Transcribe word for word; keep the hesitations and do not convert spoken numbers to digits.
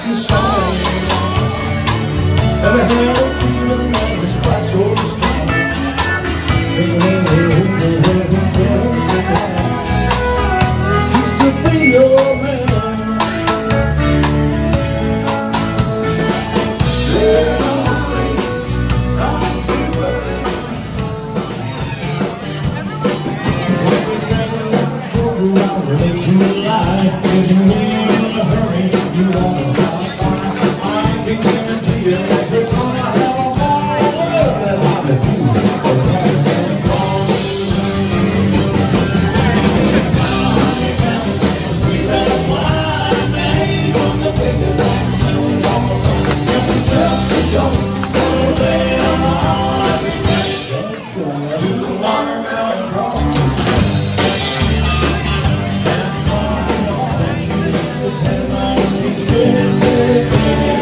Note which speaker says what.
Speaker 1: the song. Never had a feeling that was quite so strong. Just to be your man. That you lie, if you leave in a hurry, you wanna stop by. I can guarantee you that you're gonna have a wild love that I'll be doing. Sweet little blind man, from the biggest one, get yourself a show, little bit of my heart, to the watermelon crawl. It's